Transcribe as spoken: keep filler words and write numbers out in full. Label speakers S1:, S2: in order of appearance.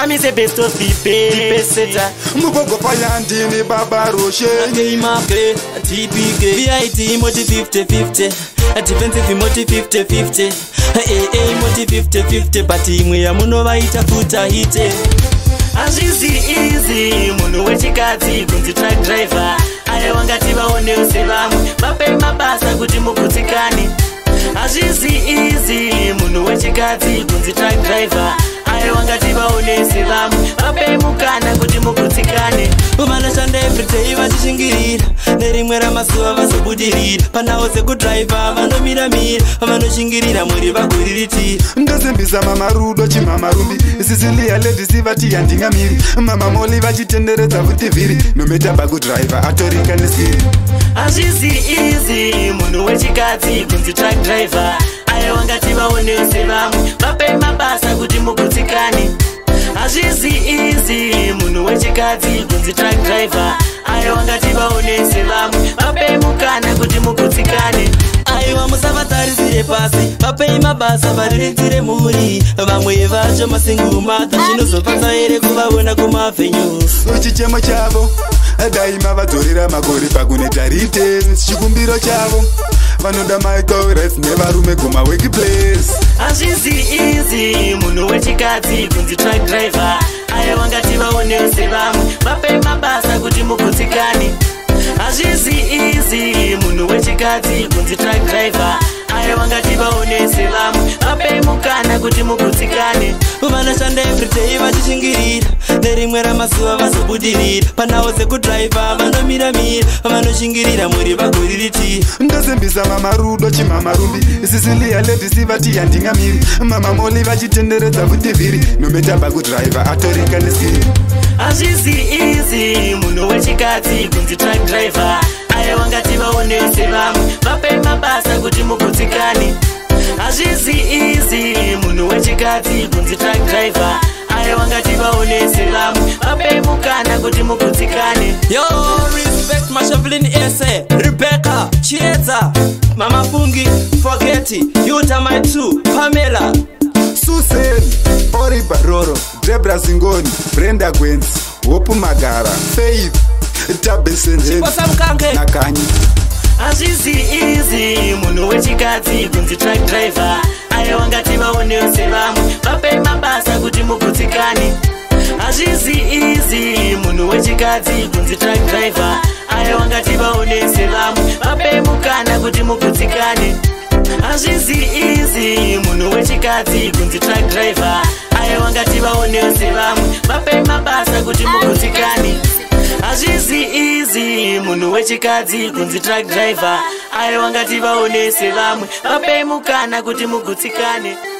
S1: I'm the best of people. The best setter.
S2: Mugogo Payandini Baba Roche.
S1: Game market, T P K. V I T Moti fifty fifty. A defensive Moti fifty fifty. A A Moti fifty fifty. Pati mwe munova itafuta hite. Azizi easy, munu wechikati kunzi truck driver. Aye wangati vaone usevamu, vape mabasa kuti mukutsikani. Azizi easy, munu wechikati kunzi truck driver. Aye wangati vaone usevamu, vape mukana kuti mukutsikani. Umanashanda everyday vachishingirira, nerimwe ramasuva vazobudirira. Panawo sekudriver vanomira mira, vanoshingirira muri vaguririti.
S2: Ndosimbisa mama Rudo chimama Rumbi, Sicilia ladies vati yandingamiri. Mama Moli vachitenderedza vutiviri, nometamba kudriver atorika nesiri.
S1: Azizi easy, munu wechikati kunzi truck driver. Aye wangati vaone usevamu, vape mabasa kuti mukutsikani. Azizi easy, munu wechikati kunzi truck driver. Aye wangati vaone usevamu, vape mukana kuti mukutsikani. Aiwa musavatarisire pasi, vape mabasa variritire muri. Vamwe vacho masingumata, chinozopasa ere kuvaona kumavhenyus.
S2: Chichemo chavo daima vadzorera makore pakuneta rite. Chikumbiro chavo vanoda Michael Rice nevarume kuma workplace.
S1: Azizi easy, munu wechikati kunzi truck driver. Aye wangati vaone usevamu, vape mabasa kuti mukutsikani. Azizi easy, munu wechikati kunzi truck driver. Aye wangati vaone usevamu, vape mukana kuti mukutsikani. Uvanashanda everyday vachishingirira, nerimwe ramasuva vazobudirira. Panawo sekudriver vanomira mira, vanoshingirira muri vaguririti.
S2: Ndosimbisa mama Rudo chimama Rumbi, Sicilia ladies vati yandingamiri. Mama Moli vachitenderedza vutiviri, nometamba kudriver atorika nesiri.
S1: Azizi easy, munu wechikati kunzi truck driver. Aye wangati vaone usevamu, vape mabasa kuti mukutsikani. Azizi easy, munu wechikati kunzi truck driver. Aye wangati vaone usevamu, vape mukana kuti mukutsikani. Yo, respect Mashavelin Ese, Rebecca, Chieza, Mama Fungi, Forget it, Yuta my two, Pamela,
S2: Susan, Ori Baroro, Debra Zingoni, Brenda Gwens, Wopu Magara, Faith, Tabesen, Nakanyi.
S1: Azizi easy, munu wechikati kunzi truck driver. Aye wangati vaone usevamu, vape mabasa kuti mukutsikani. Azizi easy, munu wechikati kunzi truck driver. Aye wangati vaone usevamu, vape mukana kuti mukutsikani. Azizi easy, munu wechikati kunzi truck driver. Aye wangati vaone usevamu, vape mabasa kuti mukutsikani. Azizi easy, munu wechikati kunzi truck driver. Aye wangati vaone usevamu, vape mukana kuti mukutsikani.